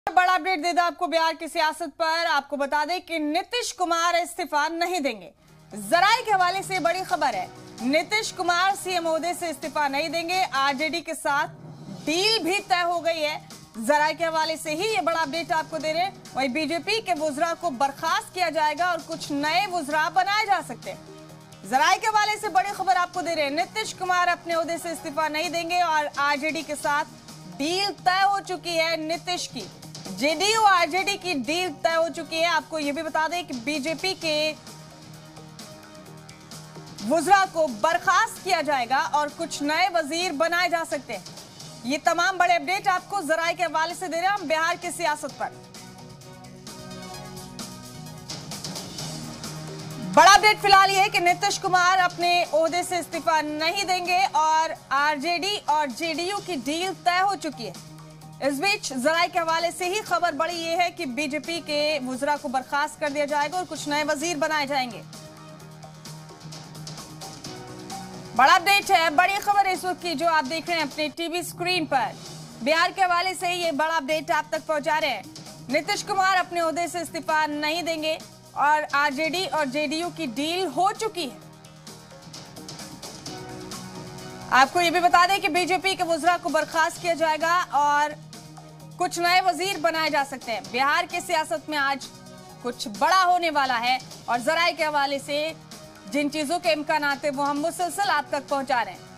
बड़ा अपडेट दे दो आपको बिहार की सियासत पर। आपको बता दें कि नीतीश कुमार इस्तीफा नहीं देंगे। जराये के हवाले से बड़ी खबर है, नीतीश कुमार सीएम ओहदे से इस्तीफा नहीं देंगे। आरजेडी के साथ डील भी तय हो गई है। जराये के हवाले से ही ये बड़ा अपडेट आपको दे रहे हैं। वहीं बीजेपी के वुज़रा को बर्खास्त किया जाएगा और कुछ नए वुज़रा बनाए जा सकते हैं। जराये के हवाले से बड़ी खबर आपको दे रहे हैं, नीतीश कुमार अपने ओहदे से इस्तीफा नहीं देंगे और आरजेडी के साथ डील तय हो चुकी है। नीतीश की जेडीयू आरजेडी की डील तय हो चुकी है। आपको यह भी बता दें कि बीजेपी के वुज़रा को बर्खास्त किया जाएगा और कुछ नए वजीर बनाए जा सकते हैं। ये तमाम बड़े अपडेट आपको जराये के हवाले से दे रहे हैं हम बिहार की सियासत पर। बड़ा अपडेट फिलहाल ये है कि नीतीश कुमार अपने ओहदे से इस्तीफा नहीं देंगे और आरजेडी और जेडीयू की डील तय हो चुकी है। इस बीच जराये के हवाले से ही खबर बड़ी ये है कि बीजेपी के वुज़रा को बर्खास्त कर दिया जाएगा और कुछ नए वजीर बनाए जाएंगे। बड़ा अपडेट है, बड़ी खबर है इस वक्त की जो आप देख रहे हैं अपने टीवी स्क्रीन पर। बिहार के हवाले से ये बड़ा अपडेट आप तक पहुंचा रहे हैं। नीतीश कुमार अपने ओहदे से इस्तीफा नहीं देंगे और आरजेडी और जेडीयू की डील हो चुकी है। आपको ये भी बता दें कि बीजेपी के वुज़रा को बर्खास्त किया जाएगा और कुछ नए वजीर बनाए जा सकते हैं। बिहार की सियासत में आज कुछ बड़ा होने वाला है और जराये के हवाले से जिन चीजों के इम्कानात है वो हम मुसलसल आप तक पहुंचा रहे हैं।